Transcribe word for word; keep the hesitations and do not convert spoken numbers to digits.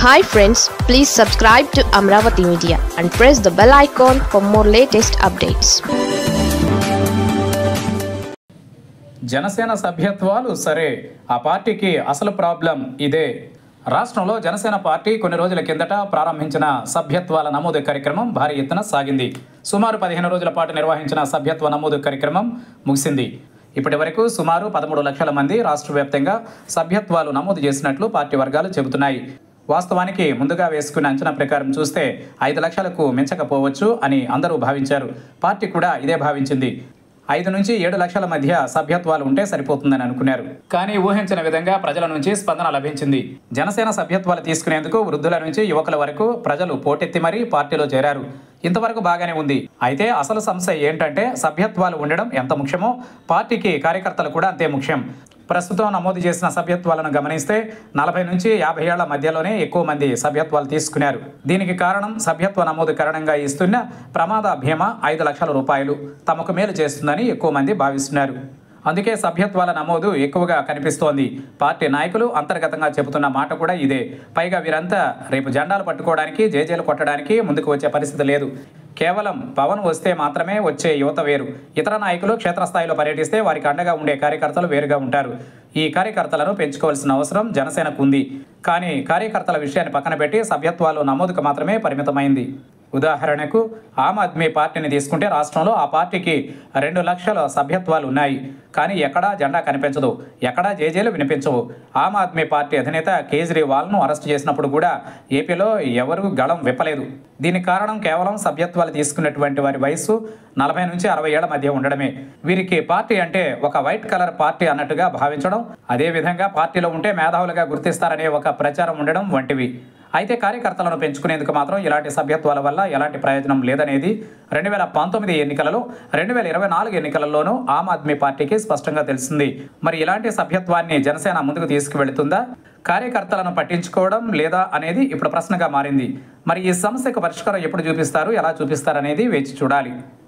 Hi friends, please subscribe to Amravati Media and press the bell icon for more latest updates. Janasena సభ్యత్వాలు సరే, ఆ పార్టీకి అసలు problem ఇదే. రాష్ట్రంలో జనసేన పార్టీ కొన్ని రోజుల కిందట ప్రారంభించిన సభ్యత్వాల నమోదు కార్యక్రమం భారీ ఎత్తున సాగింది. సుమారు పదిహేను రోజుల పాటు నిర్వహించిన సభ్యత్వ నమోదు కార్యక్రమం ముగిసింది. ఇప్పటి వరకు సుమారు పదమూడు లక్షల మంది రాష్ట్ర వ్యాప్తంగా సభ్యత్వాలు నమోదు చేసినట్లు పార్టీ వర్గాలు చెబుతున్నాయి. వాస్తవానికి ముందుగా వేసుకున్న అంచనా ప్రకారం చూస్తే ఐదు లక్షలకు మించకపోవచ్చు అని అందరూ భావించారు. పార్టీ కూడా ఇదే భావించింది. ఐదు నుంచి ఏడు లక్షల మధ్య సభ్యత్వాలు ఉంటే సరిపోతుందని అనుకున్నారు. కానీ ఊహించిన విధంగా ప్రజల నుంచి స్పందన లభించింది. జనసేన సభ్యత్వాలు తీసుకునేందుకు వృద్ధుల నుంచి యువకుల వరకు ప్రజలు పోటెత్తి మరీ పార్టీలో చేరారు. ఇంతవరకు బాగానే ఉంది. అయితే అసలు సమస్య ఏంటంటే సభ్యత్వాలు ఉండడం ఎంత ముఖ్యమో పార్టీకి కార్యకర్తలు కూడా అంతే ముఖ్యం. ప్రస్తుతం నమోదు చేసిన సభ్యత్వాలను గమనిస్తే నలభై నుంచి యాభై ఏళ్ల మధ్యలోనే ఎక్కువ మంది సభ్యత్వాలు తీసుకున్నారు. దీనికి కారణం సభ్యత్వ నమోదు కారణంగా ఇస్తున్న ప్రమాద బీమా ఐదు లక్షల రూపాయలు తమకు మేలు చేస్తుందని ఎక్కువ మంది భావిస్తున్నారు. అందుకే సభ్యత్వాల నమోదు ఎక్కువగా కనిపిస్తోంది. పార్టీ నాయకులు అంతర్గతంగా చెబుతున్న మాట కూడా ఇదే. పైగా వీరంతా రేపు జెండాలు పట్టుకోవడానికి, జేజేలు కొట్టడానికి ముందుకు వచ్చే పరిస్థితి లేదు. కేవలం పవన్ వస్తే మాత్రమే వచ్చే యువత వేరు. ఇతర నాయకులు క్షేత్రస్థాయిలో పర్యటిస్తే వారికి అండగా ఉండే కార్యకర్తలు వేరుగా ఉంటారు. ఈ కార్యకర్తలను పెంచుకోవాల్సిన అవసరం జనసేనకు ఉంది. కానీ కార్యకర్తల విషయాన్ని పక్కన పెట్టి సభ్యత్వాలు నమోదుకు మాత్రమే పరిమితమైంది. ఉదాహరణకు ఆమ్ ఆద్మీ పార్టీని తీసుకుంటే రాష్ట్రంలో ఆ పార్టీకి రెండు లక్షల సభ్యత్వాలు ఉన్నాయి. కానీ ఎక్కడా జెండా కనిపించదు, ఎక్కడా జేజేలు వినిపించవు. ఆమ్ ఆద్మీ పార్టీ అధినేత కేజ్రీవాల్ను అరెస్ట్ చేసినప్పుడు కూడా ఏపీలో ఎవరూ గళం విప్పలేదు. దీనికి కారణం కేవలం సభ్యత్వాలు తీసుకున్నటువంటి వారి వయస్సు నలభై నుంచి అరవై ఏళ్ల మధ్య ఉండడమే. వీరికి పార్టీ అంటే ఒక వైట్ కలర్ పార్టీ అన్నట్టుగా భావించడం, అదేవిధంగా పార్టీలో ఉంటే మేధావులుగా గుర్తిస్తారనే ఒక ప్రచారం ఉండడం వంటివి. అయితే కార్యకర్తలను పెంచుకునేందుకు మాత్రం ఇలాంటి సభ్యత్వాల వల్ల ఎలాంటి ప్రయోజనం లేదనేది రెండు వేల పంతొమ్మిది ఎన్నికలలో, రెండు వేల ఇరవై నాలుగు ఎన్నికలలోనూ ఆమ్ ఆద్మీ పార్టీకి స్పష్టంగా తెలిసింది. మరి ఇలాంటి సభ్యత్వాన్ని జనసేన ముందుకు తీసుకువెళుతుందా, కార్యకర్తలను పట్టించుకోవడం లేదా అనేది ఇప్పుడు ప్రశ్నగా మారింది. మరి ఈ సమస్యకు పరిష్కారం ఎప్పుడు చూపిస్తారు, ఎలా చూపిస్తారు అనేది వేచి చూడాలి.